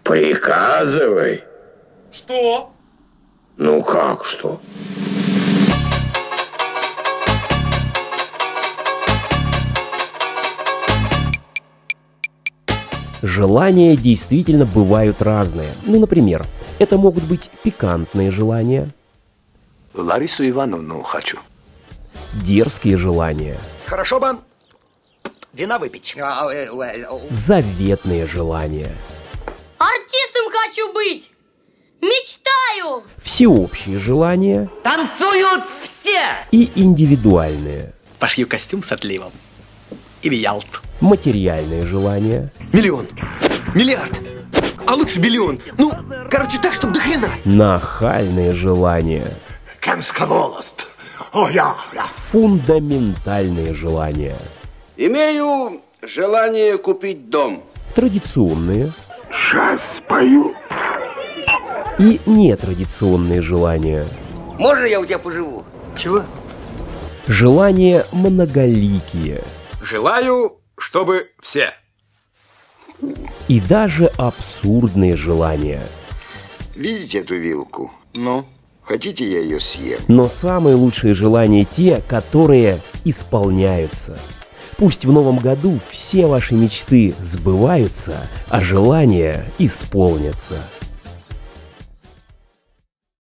Приказывай. Что? Ну как что? Желания действительно бывают разные. Ну, например, это могут быть пикантные желания, Ларису Ивановну хочу. дерзкие желания, Хорошо бы вина выпить. заветные желания, Артистом хочу быть! Мечтаю! всеобщие желания Танцуют все! и индивидуальные, Пошью костюм с отливом. И в Ялту. материальные желания, Миллион. Миллиард. А лучше биллион. Ну, короче, так, чтобы до хрена. нахальные желания, Кенскаволост. О, я. фундаментальные желания, Имею желание купить дом. традиционные Сейчас спою. и нетрадиционные желания, Можно я у тебя поживу? Чего? желания многоликие Желаю, чтобы все. и даже абсурдные желания. Видите эту вилку? Ну, хотите, я ее съем? Но самые лучшие желания те, которые исполняются. Пусть в новом году все ваши мечты сбываются, а желания исполнятся.